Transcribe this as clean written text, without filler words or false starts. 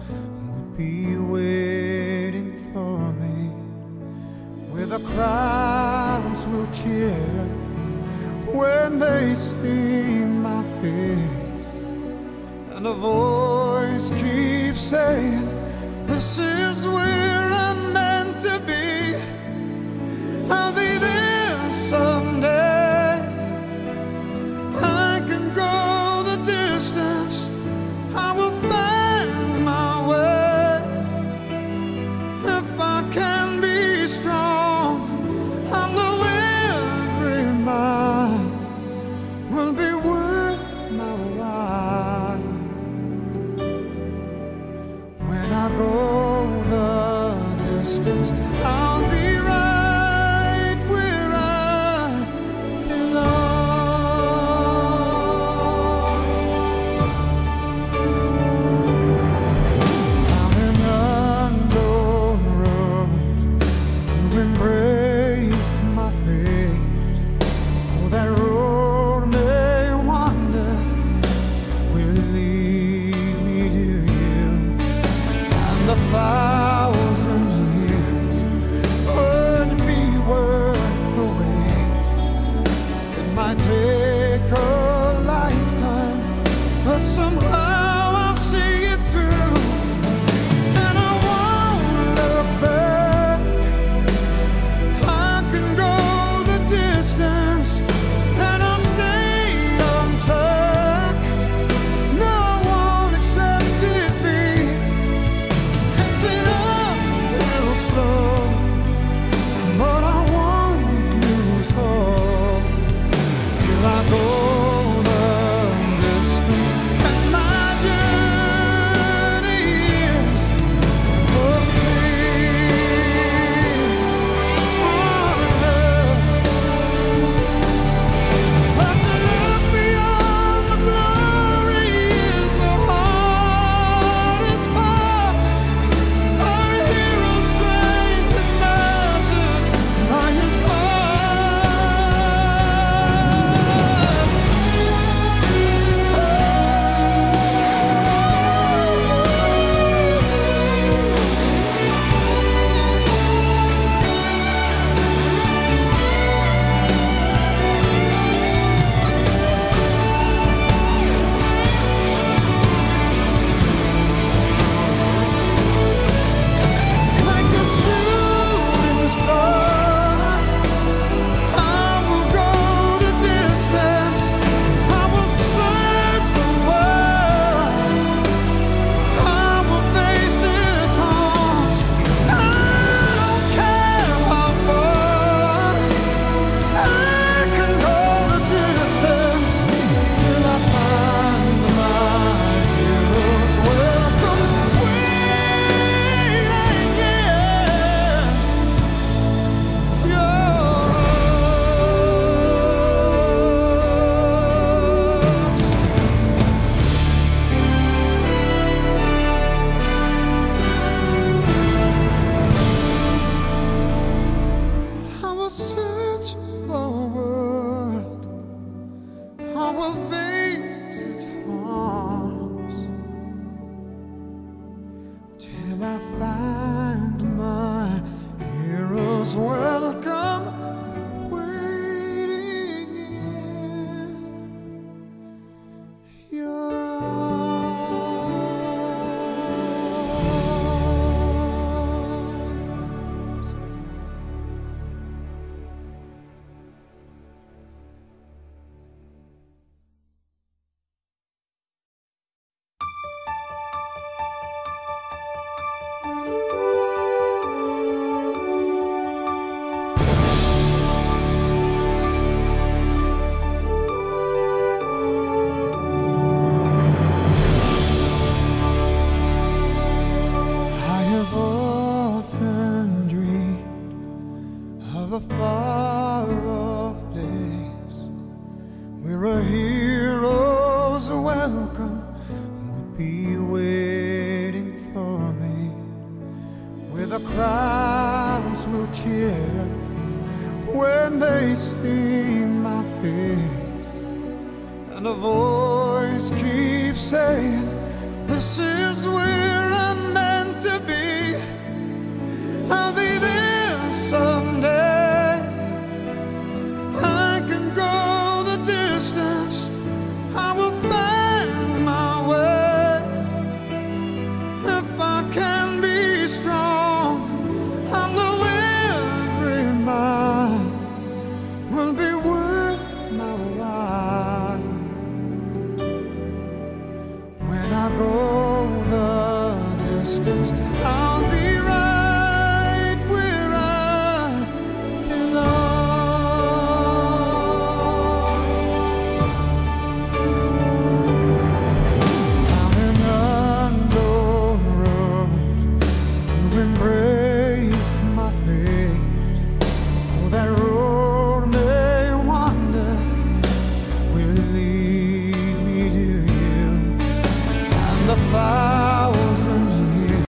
would be waiting for me, where the crowds will cheer when they see my face, and a voice keeps saying, this is where I'm meant to be. I'll be there someday. I can go the distance. I will find my way. If I can be strong, I know every mile will be worth my while. When I go the distance, I'll be right where I belong. I'm an unknown road to embrace my fate. Oh, that road may wander, will lead me to you, and the 1,000 years would be worth the wait. It might take a lifetime, but somehow I'll see it through, and I won't look back. I can go the distance, and I'll stay on track. No, I won't accept defeat. It's an uphill slope, but I won't lose hope till I go the distance, and my journey is but to look beyond the glory is the hardest part. Our hero's strength is measured by his like a shooting star. I will go the distance. I will search the world. I will face its harms. I don't care how far. I can go the distance till I find my hero's welcome waiting again. I will search the world. I will face its harms till I find my hero's welcome waiting in your arms. I have often dreamed of a far-off place where a hero's welcome would be waiting for me, where the crowds will cheer when they see my face, and a voice keeps saying, this is where I'm distance.